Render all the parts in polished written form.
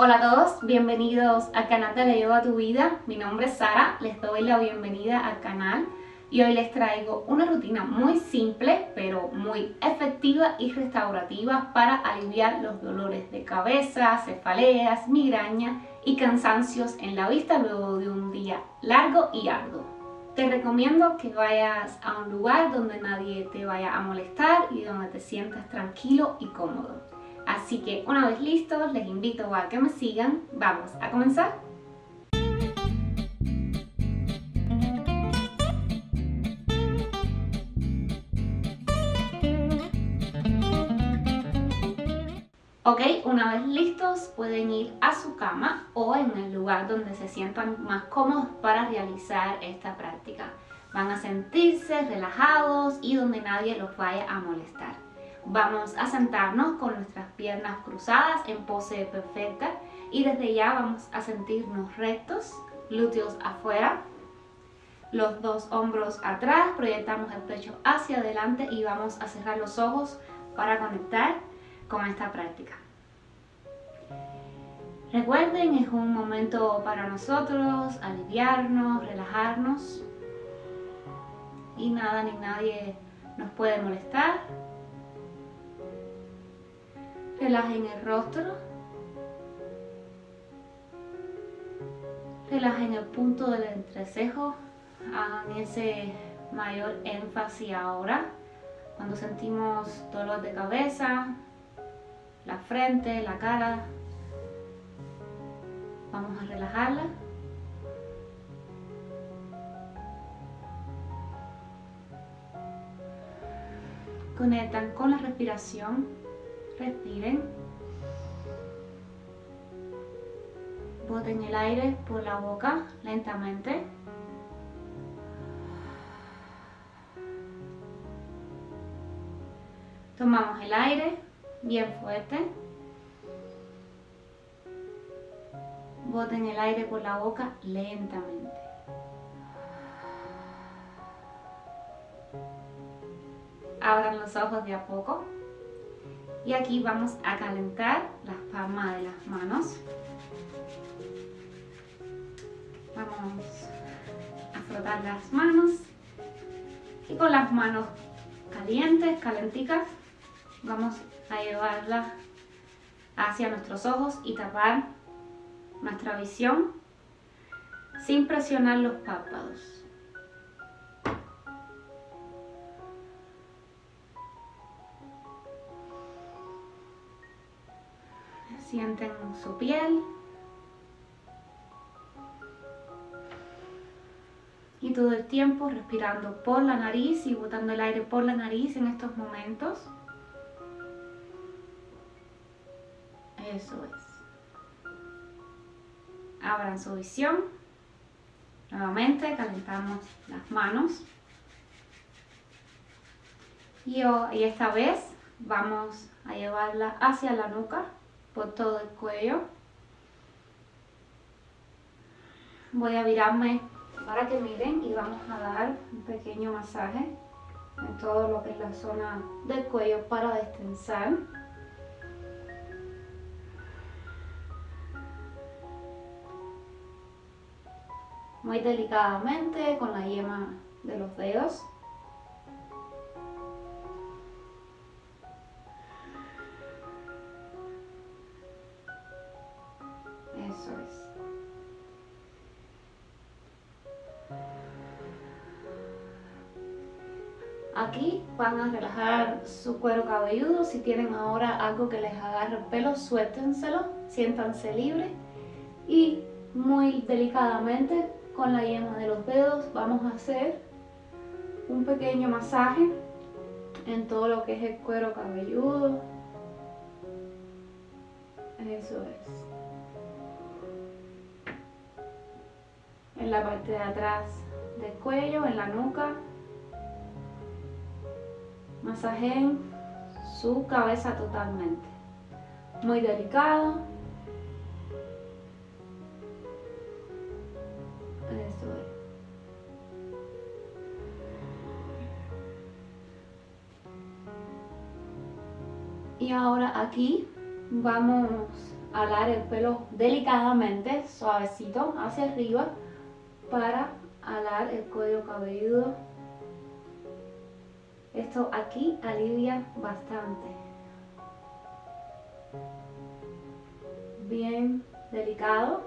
Hola a todos, bienvenidos al canal de Yoga Tu Vida. Mi nombre es Sara, les doy la bienvenida al canal y hoy les traigo una rutina muy simple pero muy efectiva y restaurativa para aliviar los dolores de cabeza, cefaleas, migrañas y cansancios en la vista luego de un día largo y arduo. Te recomiendo que vayas a un lugar donde nadie te vaya a molestar y donde te sientas tranquilo y cómodo. Así que una vez listos, les invito a que me sigan. Vamos a comenzar. Ok, una vez listos pueden ir a su cama o en el lugar donde se sientan más cómodos para realizar esta práctica. Van a sentirse relajados y donde nadie los vaya a molestar. Vamos a sentarnos con nuestras piernas cruzadas en pose perfecta y desde ya vamos a sentirnos rectos, glúteos afuera, los dos hombros atrás, proyectamos el pecho hacia adelante y vamos a cerrar los ojos para conectar con esta práctica. Recuerden, es un momento para nosotros aliviarnos, relajarnos y nada ni nadie nos puede molestar. Relajen el rostro, relajen el punto del entrecejo, hagan ese mayor énfasis ahora cuando sentimos dolor de cabeza, la frente, la cara. Vamos a relajarla. Conectan con la respiración. Respiren. Boten el aire por la boca lentamente. Tomamos el aire bien fuerte. Boten el aire por la boca lentamente. Abran los ojos de a poco. Y aquí vamos a calentar las palmas de las manos. Vamos a frotar las manos. Y con las manos calientes, calenticas, vamos a llevarlas hacia nuestros ojos y tapar nuestra visión sin presionar los párpados. Sienten su piel y todo el tiempo respirando por la nariz y botando el aire por la nariz en estos momentos. Eso es. Abran su visión. Nuevamente calentamos las manos. Y esta vez vamos a llevarla hacia la nuca, por todo el cuello. Voy a virarme para que miren y vamos a dar un pequeño masaje en todo lo que es la zona del cuello para destensar. Muy delicadamente con la yema de los dedos. Eso es. Aquí van a relajar su cuero cabelludo. Si tienen ahora algo que les agarre el pelo, suéltenselo, siéntanse libres y muy delicadamente con la yema de los dedos vamos a hacer un pequeño masaje en todo lo que es el cuero cabelludo. Eso es. En la parte de atrás del cuello, en la nuca. Masajeen su cabeza totalmente. Muy delicado. Eso es. Y ahora aquí vamos alar el pelo delicadamente, suavecito, hacia arriba, para alar el cuello cabelludo. Esto aquí alivia bastante. Bien delicado.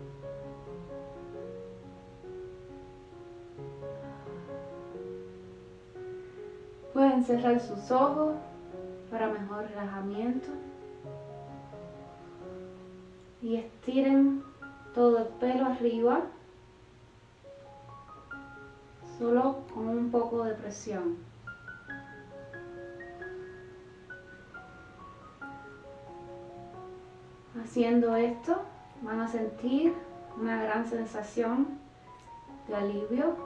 Pueden cerrar sus ojos para mejor relajamiento. Y estiren todo el pelo arriba, solo con un poco de presión. Haciendo esto, van a sentir una gran sensación de alivio.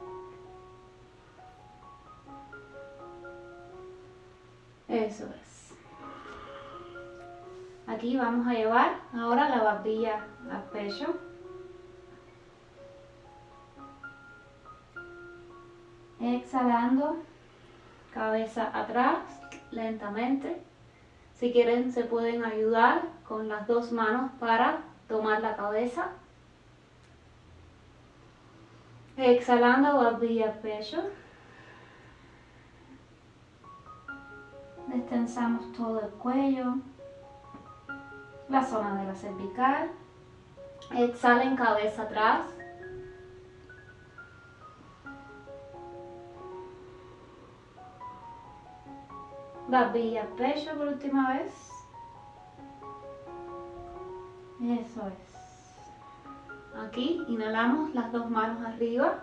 Eso es. Aquí vamos a llevar ahora la barbilla al pecho. Exhalando, cabeza atrás, lentamente. Si quieren, se pueden ayudar con las dos manos para tomar la cabeza. Exhalando, barbilla al pecho. Destensamos todo el cuello, la zona de la cervical. Exhalen, cabeza atrás. Barbilla al pecho por última vez. Eso es. Aquí inhalamos las dos manos arriba.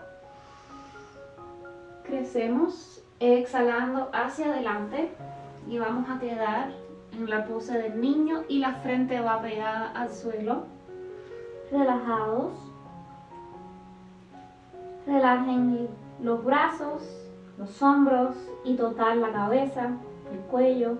Crecemos, exhalando hacia adelante. Y vamos a quedar en la pose del niño y la frente va pegada al suelo. Relajados. Relajen los brazos, los hombros y total la cabeza, el cuello.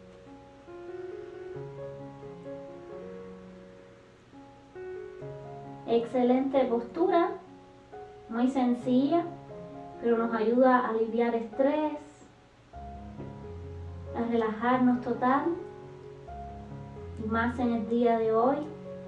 Excelente postura, muy sencilla, pero nos ayuda a aliviar estrés, a relajarnos total, y más en el día de hoy.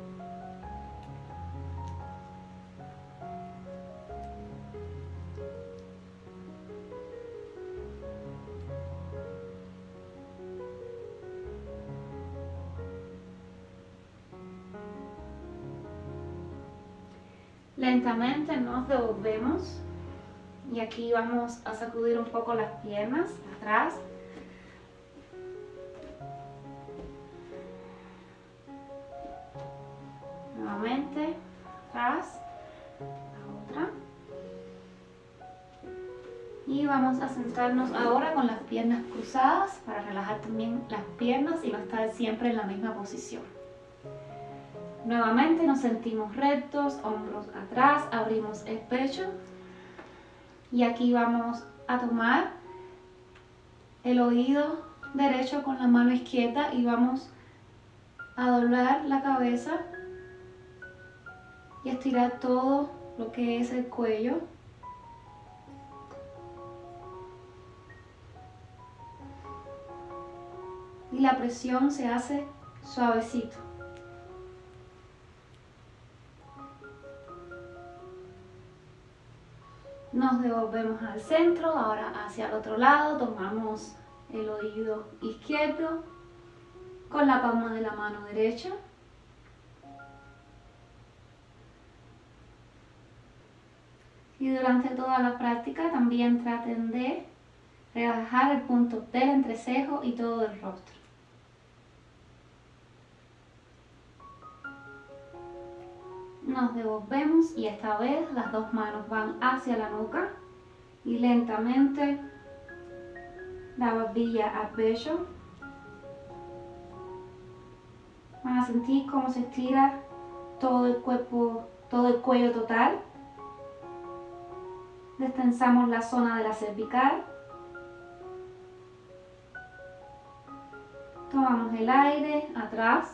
Lentamente nos devolvemos y aquí vamos a sacudir un poco las piernas atrás. Nuevamente, atrás, la otra. Y vamos a sentarnos ahora con las piernas cruzadas para relajar también las piernas y no estar siempre en la misma posición. Nuevamente nos sentimos rectos, hombros atrás, abrimos el pecho y aquí vamos a tomar el oído derecho con la mano izquierda y vamos a doblar la cabeza y estirar todo lo que es el cuello. Y la presión se hace suavecito. Nos devolvemos al centro, ahora hacia el otro lado, tomamos el oído izquierdo con la palma de la mano derecha. Y durante toda la práctica también traten de relajar el punto del entrecejo y todo el rostro. Nos devolvemos y esta vez las dos manos van hacia la nuca y lentamente la barbilla al pecho. Van a sentir cómo se estira todo el cuerpo, todo el cuello total. Destensamos la zona de la cervical. Tomamos el aire atrás.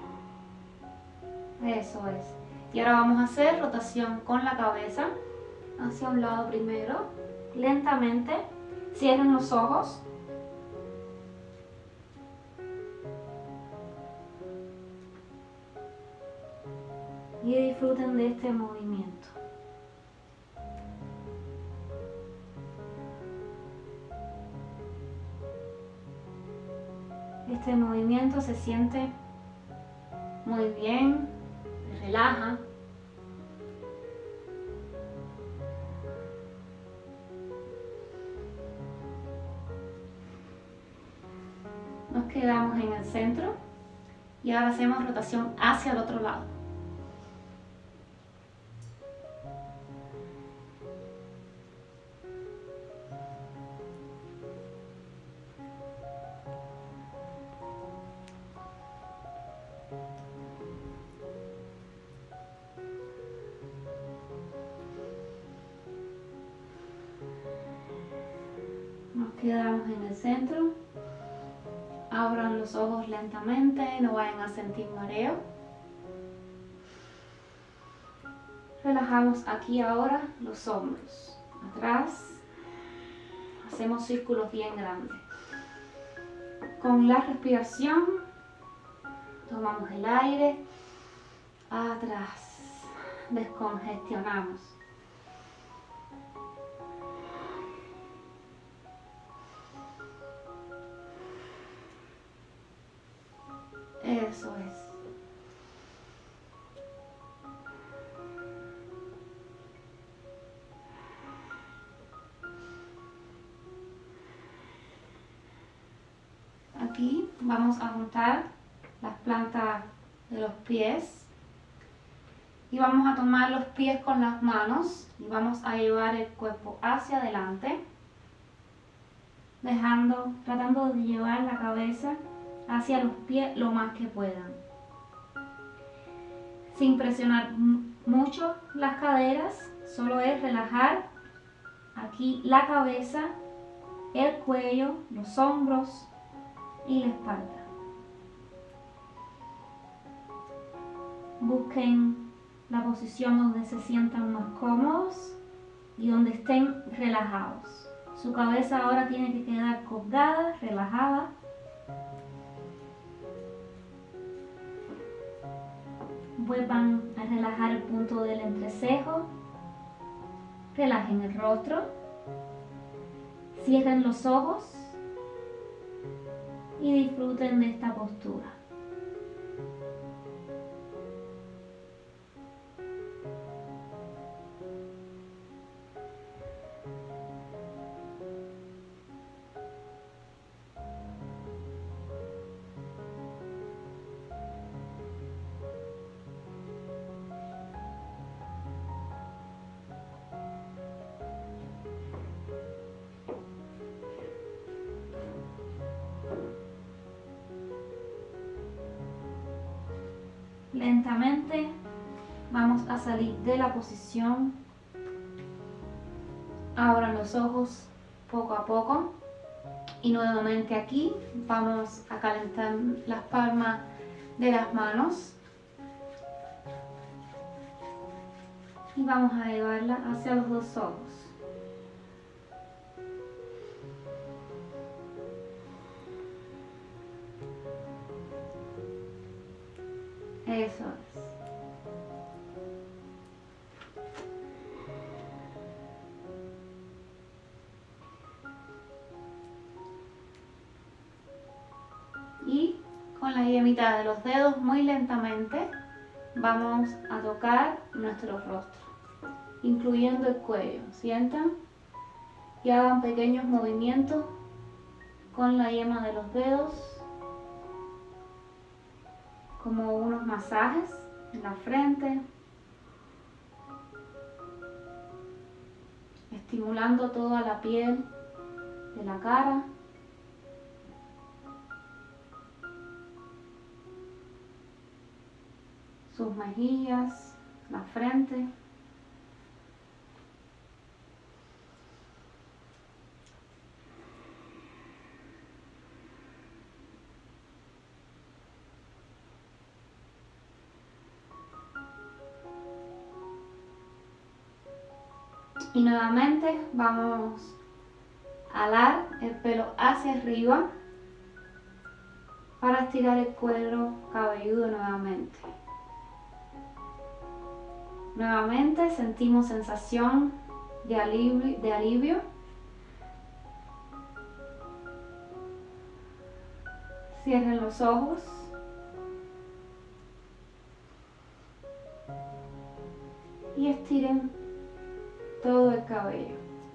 Eso es. Y ahora vamos a hacer rotación con la cabeza. hacia un lado primero. Lentamente. Cierren los ojos. Y disfruten de este movimiento. Este movimiento se siente muy bien, relaja. Nos quedamos en el centro y ahora hacemos rotación hacia el otro lado. Nos quedamos en el centro. Abran los ojos lentamente, no vayan a sentir mareo. Relajamos aquí ahora los hombros. Atrás. Hacemos círculos bien grandes. Con la respiración, tomamos el aire. Atrás. Descongestionamos. Eso es. Aquí vamos a juntar las plantas de los pies y vamos a tomar los pies con las manos y vamos a llevar el cuerpo hacia adelante, tratando de llevar la cabeza hacia los pies lo más que puedan, sin presionar mucho las caderas. Solo es relajar aquí la cabeza, el cuello, los hombros y la espalda. Busquen la posición donde se sientan más cómodos y donde estén relajados. Su cabeza ahora tiene que quedar colgada, relajada. Vuelvan a relajar el punto del entrecejo. Relajen el rostro. Cierren los ojos y disfruten de esta postura. Lentamente vamos a salir de la posición. Abran los ojos poco a poco y nuevamente aquí vamos a calentar las palmas de las manos y vamos a llevarla hacia los dos ojos. Eso es. Y con la yemita de los dedos muy lentamente vamos a tocar nuestro rostro, incluyendo el cuello. Sientan y hagan pequeños movimientos con la yema de los dedos, como unos masajes en la frente, estimulando toda la piel de la cara. Sus mejillas, la frente. Y nuevamente vamos a alar el pelo hacia arriba para estirar el cuero cabelludo nuevamente. Nuevamente sentimos sensación de alivio. Cierren los ojos. Y estiren todo el cabello.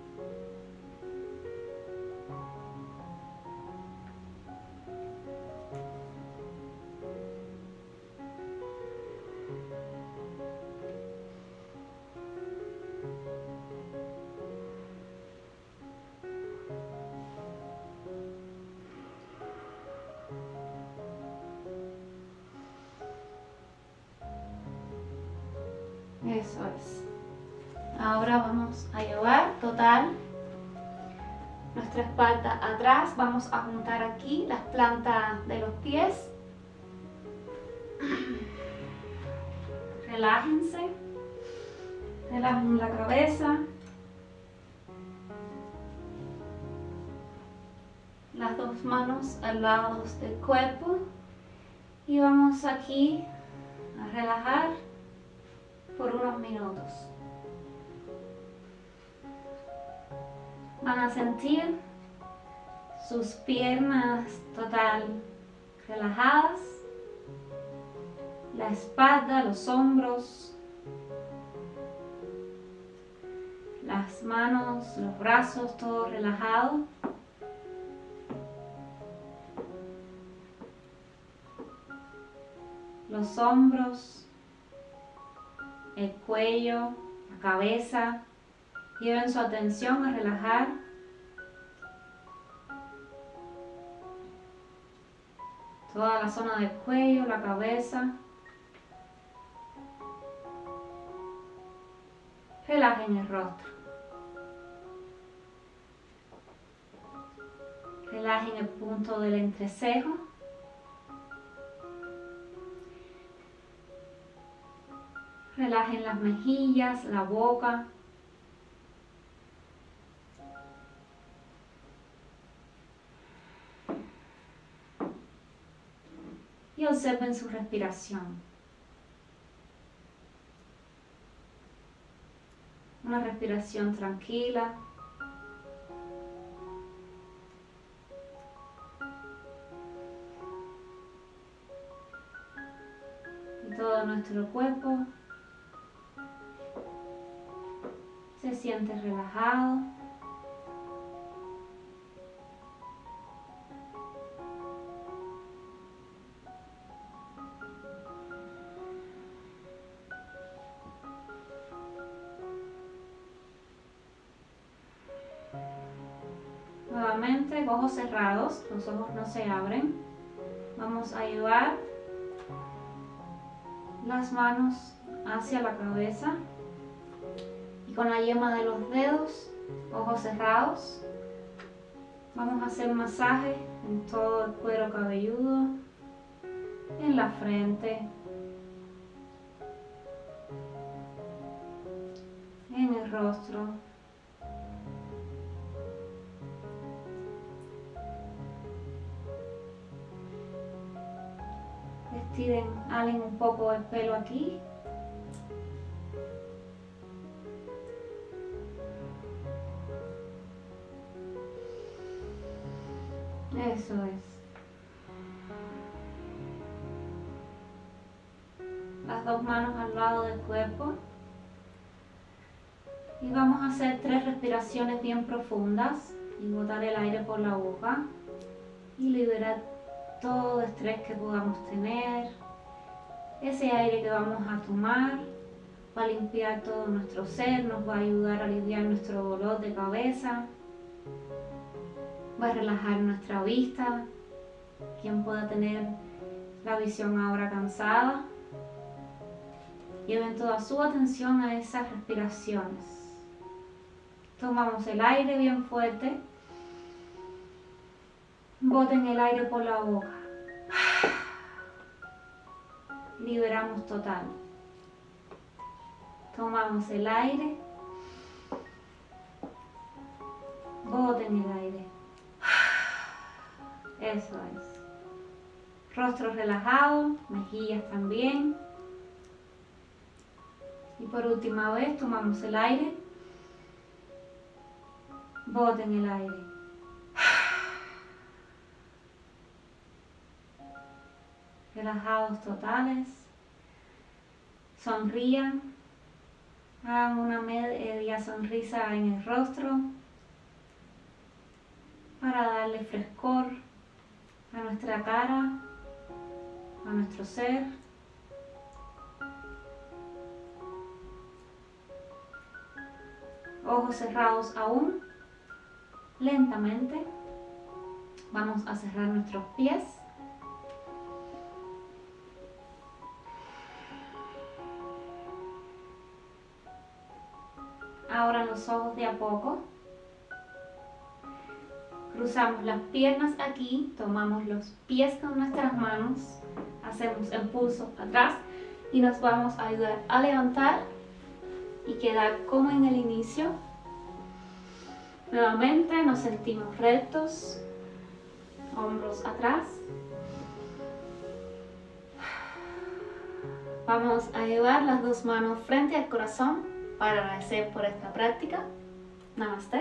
Eso es. Ahora vamos a llevar total nuestra espalda atrás. Vamos a juntar aquí las plantas de los pies. Relájense. Relajen la cabeza. Las dos manos al lado del cuerpo. Y vamos aquí a relajar por unos minutos. Van a sentir sus piernas total relajadas, la espalda, los hombros, las manos, los brazos, todo relajado. Los hombros, el cuello, la cabeza. Lleven su atención a relajar toda la zona del cuello, la cabeza. Relajen el rostro. Relajen el punto del entrecejo. Relajen las mejillas, la boca. Y observen su respiración. Una respiración tranquila. Y todo nuestro cuerpo se siente relajado. Nuevamente, ojos cerrados, los ojos no se abren. Vamos a llevar las manos hacia la cabeza y con la yema de los dedos, ojos cerrados, vamos a hacer masaje en todo el cuero cabelludo, en la frente, en el rostro. Estiren, halen un poco el pelo aquí. Eso es. Las dos manos al lado del cuerpo. Y vamos a hacer 3 respiraciones bien profundas y botar el aire por la boca y liberar todo estrés que podamos tener. Ese aire que vamos a tomar va a limpiar todo nuestro ser, nos va a ayudar a aliviar nuestro dolor de cabeza, va a relajar nuestra vista. Quien pueda tener la visión ahora cansada, lleven toda su atención a esas respiraciones. Tomamos el aire bien fuerte. Boten el aire por la boca. Liberamos total. Tomamos el aire. boten el aire. Eso es. Rostro relajado, mejillas también. Y por última vez tomamos el aire. Boten el aire. Relajados totales. Sonrían. Hagan una media sonrisa en el rostro para darle frescor a nuestra cara, a nuestro ser. Ojos cerrados aún. Lentamente vamos a cerrar nuestros pies. Ahora los ojos de a poco. Cruzamos las piernas aquí, tomamos los pies con nuestras manos, hacemos el pulso atrás y nos vamos a ayudar a levantar y quedar como en el inicio. Nuevamente nos sentimos rectos, hombros atrás. Vamos a llevar las dos manos frente al corazón para agradecer por esta práctica. Namaste.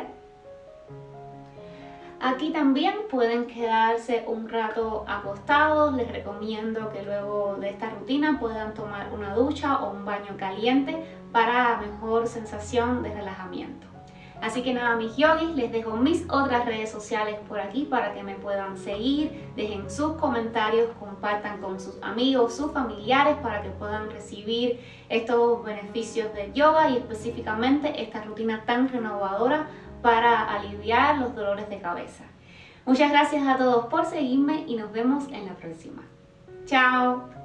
Aquí también pueden quedarse un rato acostados. Les recomiendo que luego de esta rutina puedan tomar una ducha o un baño caliente para mejor sensación de relajamiento. Así que nada, mis yogis, les dejo mis otras redes sociales por aquí para que me puedan seguir, dejen sus comentarios, compartan con sus amigos, sus familiares para que puedan recibir estos beneficios del yoga y específicamente esta rutina tan renovadora para aliviar los dolores de cabeza. Muchas gracias a todos por seguirme y nos vemos en la próxima. ¡Chao!